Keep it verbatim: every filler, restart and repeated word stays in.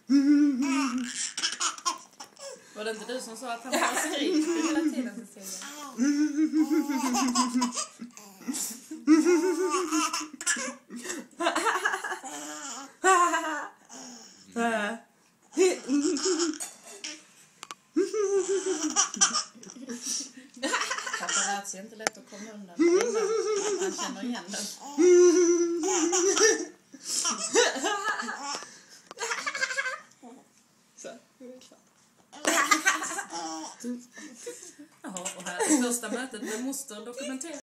Var det inte du som sa att han var skrik hela tiden, Cecilia? Paparazzi är inte lätt att komma undan. Man känner igen den. Så, nu är det klart. Jaha, och här är första mötet med moster dokumenterat.